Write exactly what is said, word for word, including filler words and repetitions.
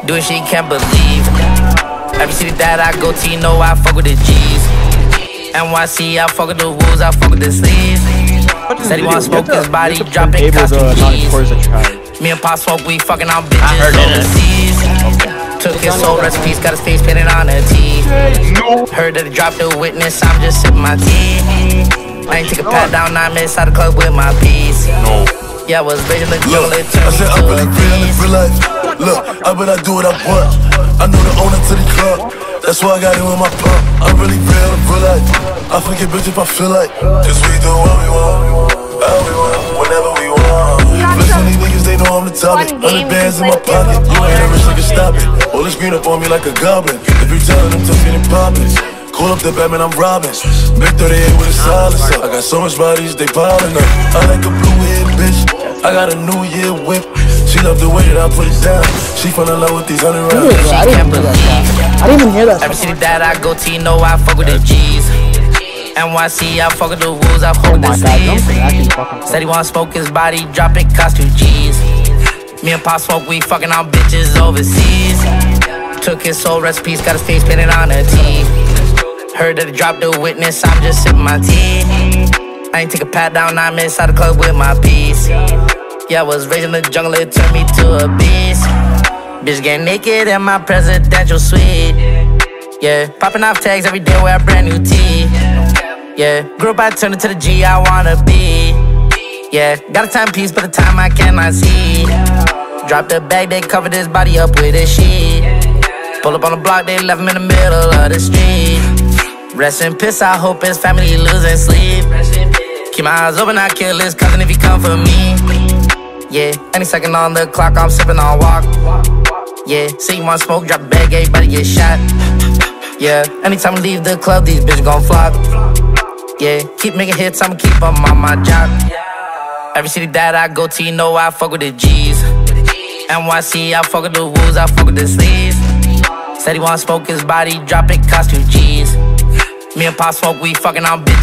doing shit you can't believe. Every city that I go to, you know I fuck with the G's. N Y C, I fuck with the wolves, I fuck with the sleeves. Said he wanna smoke his body, drop it, costume G's. Me and Pop smoke, we fucking on bitches overseas. Took his soul recipes, got his face painted on a T. Heard that he dropped the witness, I'm just sipping my tea. I ain't take a pat down, nine minutes out of the club with my piece. Yeah, I was raising the jungle, it turned me to a beast. Look, I bet I do what I want. I know the owner to the club, that's why I got it with my pump. I'm really real in real life. I forget bitch if I feel like. Cause we do what we want, how we want, whenever we want. Listen, these niggas, they know I'm the topic. Hundred bands in my pocket, you ain't a rich nigga, stop it. All this green up on me like a goblin. If you telling them to get it poppin', call up the Batman, I'm robbing. Big thirty-eight with a silence up. I got so much bodies, they piling up. I like a blue head bitch, I got a new year whip. She love the way that I put it down. She fell in love with these hundred rounds. She can't believe. I didn't even hear that. Every city that I go to, you know I fuck with the G's. N Y C, I fuck with the wolves, I fuck with the sleeves. Said he wanna smoke his body, drop it, cost two G's. Me and Pop smoke, we fucking on bitches overseas. Took his soul recipes, got his face painted on a T. Heard that he dropped the witness, I'm just sipping my tea. I ain't take a pat down, nine minutes out of the club with my piece. Yeah, I was raised in the jungle, it turned me to a beast. Bitch get naked in my presidential suite. Yeah, popping off tags every day, wear a brand new tee. Yeah, grew up, I turned into the G I wanna be. Yeah, got a timepiece, but the time I cannot see. Drop the bag, they covered his body up with a sheet. Pull up on the block, they left him in the middle of the street. Rest in peace, I hope his family losing sleep. Keep my eyes open, I kill his cousin if he come for me. Yeah, any second on the clock, I'm sipping on walk. Yeah, see you want smoke, drop a bag, everybody get shot. Yeah, anytime I leave the club, these bitches gon' flop. Yeah, keep making hits, I'ma keep them on my job. Every city that I go to, you know I fuck with the G's. N Y C, I fuck with the wolves, I fuck with the sleeves. Said he wanna smoke his body, drop it, cost two G's. Me and Pop smoke, we fucking on bitches.